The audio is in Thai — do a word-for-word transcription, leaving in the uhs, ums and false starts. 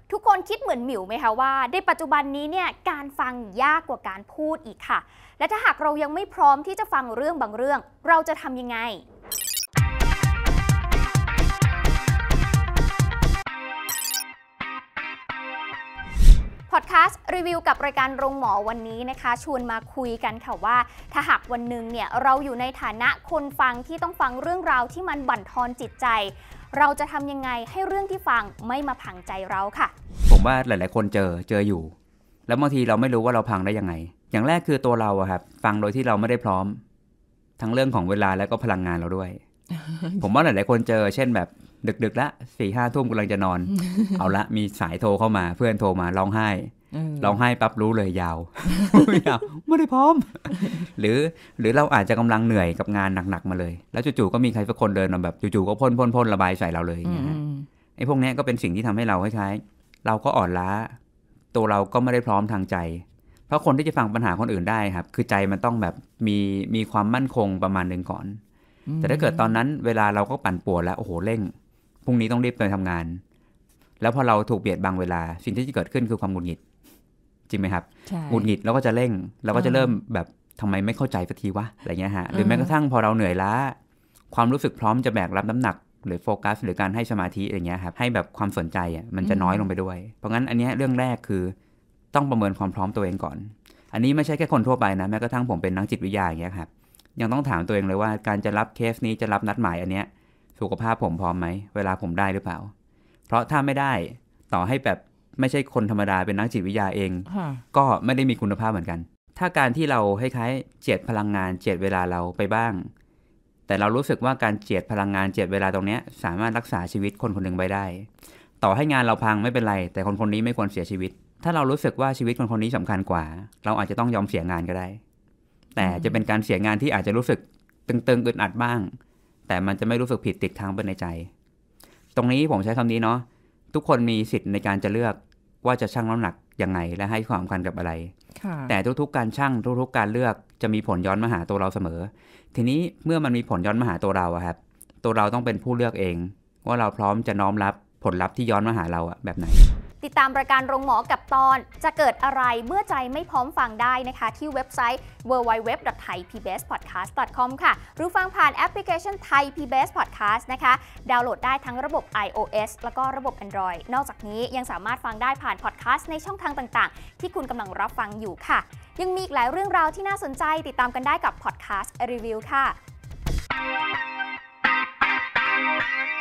ทุกคนคิดเหมือนหมิวไหมคะว่าในปัจจุบันนี้เนี่ยการฟังยากกว่าการพูดอีกค่ะและถ้าหากเรายังไม่พร้อมที่จะฟังเรื่องบางเรื่องเราจะทำยังไงพอดแคสต์รีวิวกับรายการโรงหมอวันนี้นะคะชวนมาคุยกันค่ะว่าถ้าหากวันหนึ่งเนี่ยเราอยู่ในฐานะคนฟังที่ต้องฟังเรื่องราวที่มันบั่นทอนจิตใจเราจะทำยังไงให้เรื่องที่ฟังไม่มาพังใจเราค่ะผมว่าหลายๆคนเจอเจออยู่แล้วบางทีเราไม่รู้ว่าเราพังได้ยังไงอย่างแรกคือตัวเราอะครับฟังโดยที่เราไม่ได้พร้อมทั้งเรื่องของเวลาแล้วก็พลังงานเราด้วย ผมว่าหลายๆคนเจอเช่นแบบดึกๆละสี่ห้าทุ่มกำลังจะนอน เอาละมีสายโทรเข้ามาเพื่อนโทรมาร้องไห้ร้องไห้ปั๊บรู้เลยยาว ยาวไม่ได้พร้อม หรือหรือเราอาจจะกำลังเหนื่อยกับงานหนักๆมาเลยแล้วจู่ๆก็มีใครสักคนเดินมาแบบจู่ๆก็พ่นพ่นพ่นระบายใส่เราเลยอย่างเงี้ยไอ้พวกนี้ก็เป็นสิ่งที่ทำให้เราคล้ายๆเราก็อ่อนล้าตัวเราก็ไม่ได้พร้อมทางใจเพราะคนที่จะฟังปัญหาคนอื่นได้ครับคือใจมันต้องแบบมีมีความมั่นคงประมาณนึงก่อนแต่ถ้าเกิดตอนนั้นเวลาเราก็ปั่นป่วนแล้วโอ้โหเร่งพรุ่งนี้ต้องรีบไปทำงานแล้วพอเราถูกเบียดบังเวลาสิ่งที่จะเกิดขึ้นคือความหงุดหงิดจริงไหมครับหงุดหงิดเราก็จะเร่งเราก็จะเริ่มแบบทำไมไม่เข้าใจสักทีวะอะไรเงี้ยฮะหรือแม้กระทั่งพอเราเหนื่อยล้าความรู้สึกพร้อมจะแบกรับน้ำหนักหรือโฟกัสหรือการให้สมาธิอะไรเงี้ยครับให้แบบความสนใจอ่ะมันจะน้อยลงไปด้วยเพราะงั้นอันนี้เรื่องแรกคือต้องประเมินความพร้อมตัวเองก่อนอันนี้ไม่ใช่แค่คนทั่วไปนะแม้กระทั่งผมเป็นนักจิตวิทยาอย่างเงี้ยครับยังต้องถามตัวเองเลยว่าการจะรับเคสนี้จะรับนัดหมายอันเนี้ยสุขภาพผมพร้อมไหมเวลาผมได้หรือเปล่าเพราะถ้าไม่ได้ต่อให้แบบไม่ใช่คนธรรมดาเป็นนักจิตวิทยาเองก็ไม่ได้มีคุณภาพเหมือนกันถ้าการที่เราคล้ายๆเจียดพลังงานเจียดเวลาเราไปบ้างแต่เรารู้สึกว่าการเจียดพลังงานเจียดเวลาตรงนี้สามารถรักษาชีวิตคนคนหนึ่งไว้ได้ต่อให้งานเราพังไม่เป็นไรแต่คนคนนี้ไม่ควรเสียชีวิตถ้าเรารู้สึกว่าชีวิตคนคนนี้สำคัญกว่าเราอาจจะต้องยอมเสียงานก็ได้แต่จะเป็นการเสียงานที่อาจจะรู้สึกตึงๆอึดอัดบ้างแต่มันจะไม่รู้สึกผิดติดค้างไปในใจตรงนี้ผมใช้คำนี้เนาะทุกคนมีสิทธิ์ในการจะเลือกว่าจะชั่งน้ำหนักยังไงและให้ความสำคัญกับอะไรแต่ทุกๆการชั่งทุกๆการเลือกจะมีผลย้อนมาหาตัวเราเสมอทีนี้เมื่อมันมีผลย้อนมาหาตัวเราอะครับตัวเราต้องเป็นผู้เลือกเองว่าเราพร้อมจะน้อมรับผลลัพธ์ที่ย้อนมาหาเราอะแบบไหนติดตามรายการโรงหมอกับตอนจะเกิดอะไรเมื่อใจไม่พร้อมฟังได้นะคะที่เว็บไซต์ ดับเบิลยู ดับเบิลยู ดับเบิลยู ดอท ไทย พี บี เอส พอดแคสต์ ดอท คอม ค่ะหรือฟังผ่านแอปพลิเคชัน Thai พี บี เอส Podcast นะคะดาวน์โหลดได้ทั้งระบบ iOS แล้วก็ระบบ Android นอกจากนี้ยังสามารถฟังได้ผ่านพอดแคสต์ในช่องทางต่างๆที่คุณกำลังรับฟังอยู่ค่ะยังมีอีกหลายเรื่องราวที่น่าสนใจติดตามกันได้กับพอดแคสต์รีวิวค่ะ